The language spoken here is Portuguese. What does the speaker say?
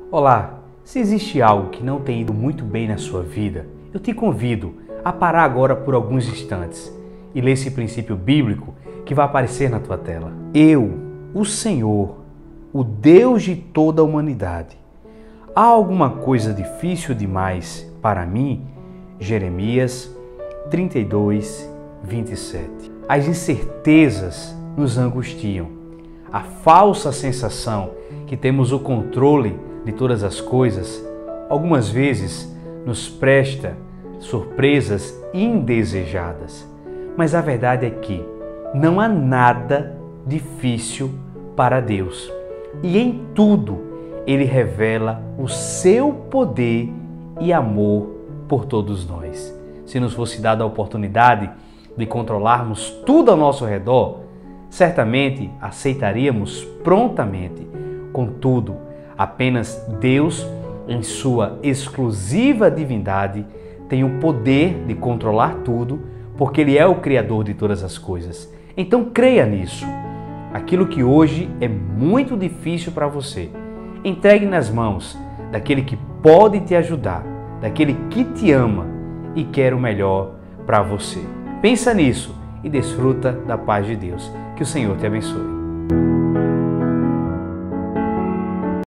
Olá, se existe algo que não tem ido muito bem na sua vida, eu te convido a parar agora por alguns instantes e ler esse princípio bíblico que vai aparecer na tua tela. Eu, o Senhor, o Deus de toda a humanidade. Há alguma coisa difícil demais para mim? Jeremias 32, 27. As incertezas nos angustiam. A falsa sensação que temos o controle de todas as coisas, algumas vezes nos presta surpresas indesejadas. Mas a verdade é que não há nada difícil para Deus. E em tudo Ele revela o seu poder e amor por todos nós. Se nos fosse dada a oportunidade de controlarmos tudo ao nosso redor, certamente aceitaríamos prontamente. Contudo, apenas Deus, em sua exclusiva divindade, tem o poder de controlar tudo, porque Ele é o Criador de todas as coisas. Então creia nisso. Aquilo que hoje é muito difícil para você, entregue nas mãos daquele que pode te ajudar, daquele que te ama e quer o melhor para você. Pensa nisso e desfruta da paz de Deus. Que o Senhor te abençoe.